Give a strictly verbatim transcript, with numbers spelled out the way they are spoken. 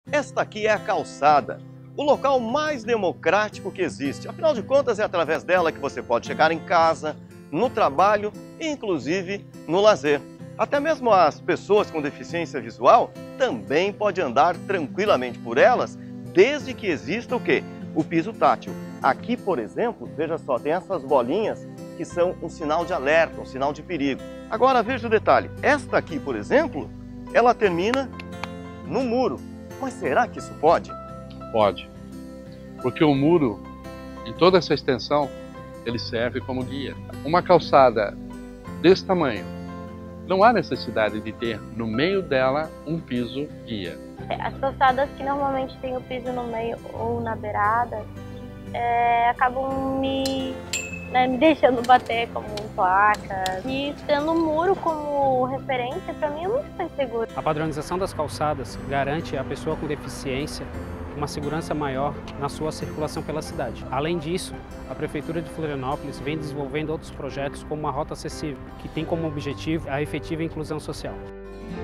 Esta aqui é a calçada, o local mais democrático que existe. Afinal de contas, é através dela que você pode chegar em casa, no trabalho e inclusive no lazer. Até mesmo as pessoas com deficiência visual também podem andar tranquilamente por elas, desde que exista o quê? O piso tátil. Aqui, por exemplo, veja só, tem essas bolinhas que são um sinal de alerta, um sinal de perigo. Agora veja o detalhe, esta aqui, por exemplo, ela termina no muro. Mas será que isso pode? Pode, porque o muro, em toda essa extensão, ele serve como guia. Uma calçada desse tamanho, não há necessidade de ter no meio dela um piso guia. As calçadas que normalmente tem o piso no meio ou na beirada, é, acabam me, né, me deixando bater como placa. E tendo o muro como referência, para mim é muito mais seguro. A padronização das calçadas garante à pessoa com deficiência uma segurança maior na sua circulação pela cidade. Além disso, a Prefeitura de Florianópolis vem desenvolvendo outros projetos como a Rota Acessível, que tem como objetivo a efetiva inclusão social.